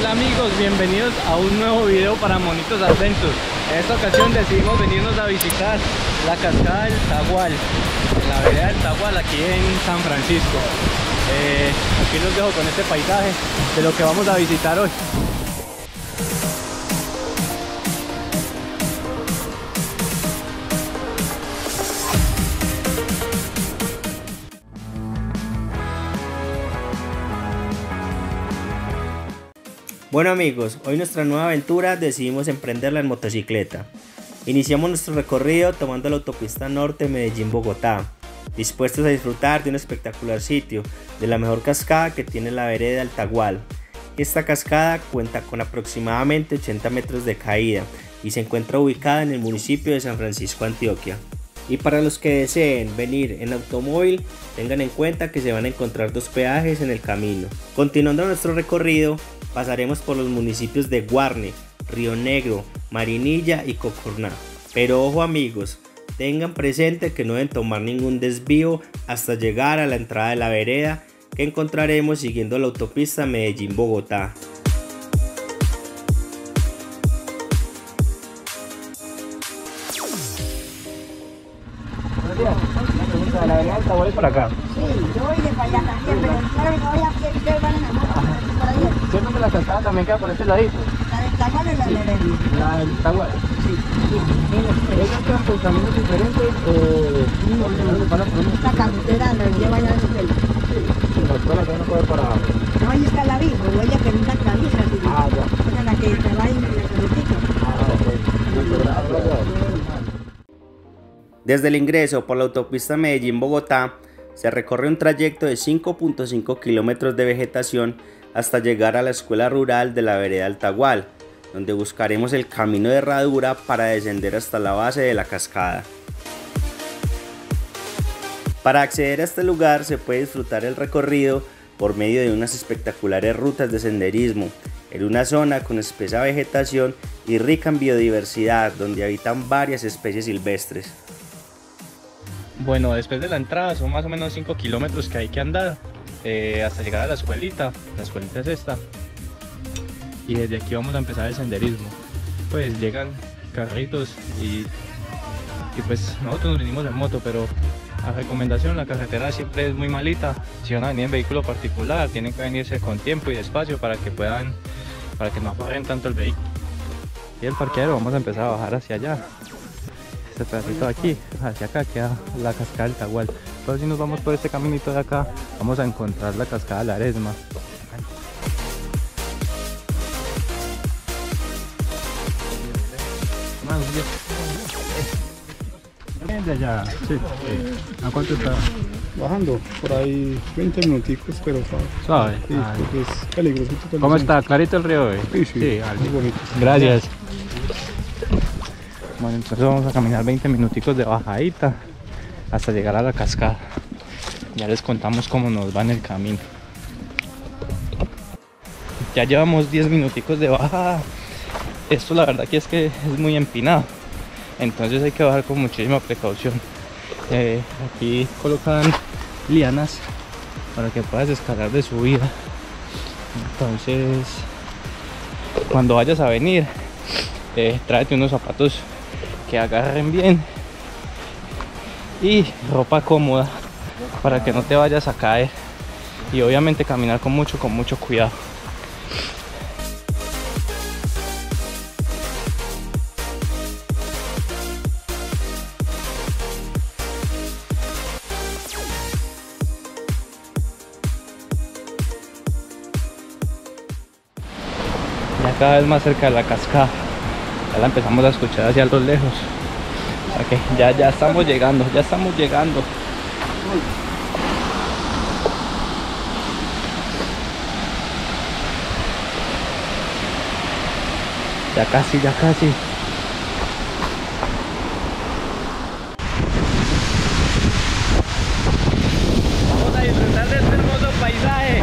Hola amigos, bienvenidos a un nuevo video para Monitos Adventures. En esta ocasión decidimos venirnos a visitar la cascada del Tagual, en la vereda del Tagual, aquí en San Francisco. Aquí los dejo con este paisaje de lo que vamos a visitar hoy. Bueno amigos, hoy nuestra nueva aventura decidimos emprenderla en motocicleta. Iniciamos nuestro recorrido tomando la autopista norte Medellín-Bogotá, dispuestos a disfrutar de un espectacular sitio, de la mejor cascada que tiene la vereda del Tagual. Esta cascada cuenta con aproximadamente 80 metros de caída y se encuentra ubicada en el municipio de San Francisco, Antioquia. Y para los que deseen venir en automóvil, tengan en cuenta que se van a encontrar dos peajes en el camino. Continuando nuestro recorrido, pasaremos por los municipios de Guarne, Río Negro, Marinilla y Cocorná. Pero ojo amigos, tengan presente que no deben tomar ningún desvío hasta llegar a la entrada de la vereda que encontraremos siguiendo la autopista Medellín-Bogotá. La vereda del Tagual es por acá. Sí, yo voy de para allá también, pero claro que no voy a hacer que van en la moto, por ahí. ¿Cierto que la cascada también queda por este ladito? La del Tagual es la de Heredia. La del Tagual. Sí. ¿Ellos quedan por caminos diferentes o van a por Esta carretera la lleva ya desde el... la escuela que no puede para abajo? No, ahí está la vía, pero ella que nunca atraviesa, así que... Ah, ya. Esa es la que se va en la carretita. Desde el ingreso por la autopista Medellín-Bogotá se recorre un trayecto de 5.5 kilómetros de vegetación hasta llegar a la escuela rural de la vereda del Tagual, donde buscaremos el camino de herradura para descender hasta la base de la cascada. Para acceder a este lugar se puede disfrutar el recorrido por medio de unas espectaculares rutas de senderismo, en una zona con espesa vegetación y rica en biodiversidad, donde habitan varias especies silvestres. Bueno, después de la entrada son más o menos 5 kilómetros que hay que andar hasta llegar a la escuelita. La escuelita es esta. Y desde aquí vamos a empezar el senderismo. Pues llegan carritos y pues nosotros nos vinimos en moto, pero la recomendación, la carretera siempre es muy malita. Si van a venir en vehículo particular, tienen que venirse con tiempo y despacio para que no apaguen tanto el vehículo. Y el parqueadero vamos a empezar a bajar hacia allá. Este pedacito de aquí, hacia acá queda la cascada del Tagual. Entonces si nos vamos por este caminito de acá, vamos a encontrar la cascada de la Aresma. De allá, sí. ¿A cuánto está? Bajando, por ahí 20 minuticos, pero Suave. sí, porque es peligroso. ¿Cómo está? ¿Clarito el río hoy? Sí, sí, muy bonito. Gracias. Bueno, entonces vamos a caminar 20 minuticos de bajadita hasta llegar a la cascada. Ya les contamos cómo nos va en el camino. Ya llevamos 10 minuticos de bajada. Esto la verdad que es muy empinado, entonces hay que bajar con muchísima precaución. Aquí colocan lianas para que puedas escalar de subida. Entonces cuando vayas a venir, tráete unos zapatos que agarren bien y ropa cómoda para que no te vayas a caer, y obviamente caminar con mucho cuidado. Ya cada vez más cerca de la cascada, ya la empezamos a escuchar hacia los lejos. O sea que ya estamos llegando, Ya casi. Vamos a disfrutar de este hermoso paisaje.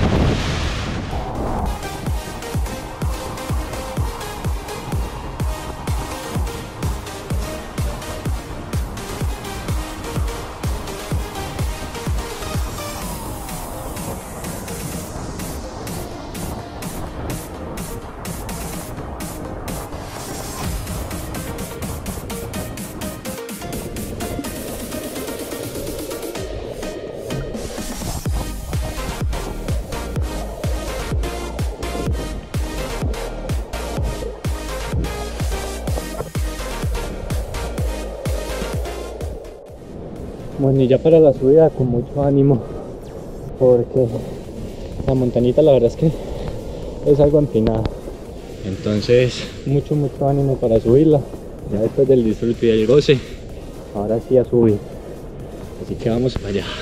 Bueno, y ya para la subida con mucho ánimo, porque la montañita la verdad es que es algo empinada. Entonces, mucho ánimo para subirla. Ya después del disfrute y el goce, ahora sí a subir. Así que vamos para allá.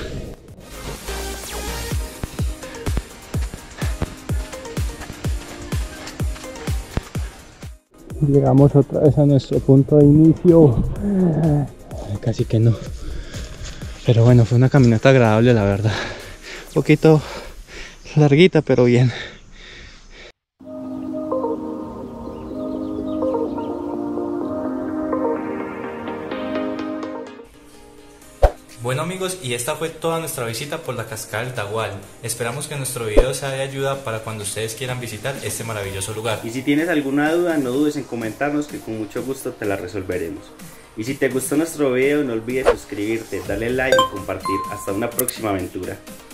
Llegamos otra vez a nuestro punto de inicio. Casi que no. Pero bueno, fue una caminata agradable, la verdad. Un poquito larguita, pero bien. Bueno amigos, y esta fue toda nuestra visita por la cascada del Tagual. Esperamos que nuestro video sea de ayuda para cuando ustedes quieran visitar este maravilloso lugar. Y si tienes alguna duda, no dudes en comentarnos que con mucho gusto te la resolveremos. Y si te gustó nuestro video, no olvides suscribirte, darle like y compartir. Hasta una próxima aventura.